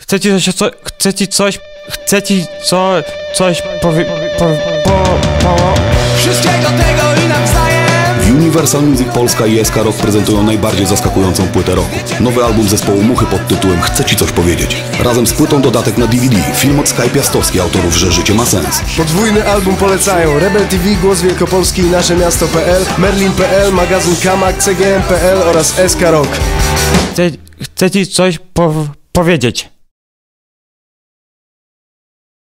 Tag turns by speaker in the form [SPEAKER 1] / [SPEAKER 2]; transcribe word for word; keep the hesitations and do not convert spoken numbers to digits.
[SPEAKER 1] Chcę ci coś, co, chcę ci coś, chcę ci co, coś powie, po, po, po.
[SPEAKER 2] Wszystkiego tego i nawzajem.
[SPEAKER 3] Universal Music Polska i S K Rock prezentują najbardziej zaskakującą płytę roku. Nowy album zespołu Muchy pod tytułem Chcę ci coś powiedzieć. Razem z płytą dodatek na D V D, film od Sky Piastowski, autorów Że życie ma sens.
[SPEAKER 4] Podwójny album polecają Rebel T V, Głos Wielkopolski i Nasze Miasto kropka p l, Merlin kropka p l, magazyn Kamak, C G M kropka p l oraz S K Rock.
[SPEAKER 1] Chcę, chcę ci coś po, powiedzieć.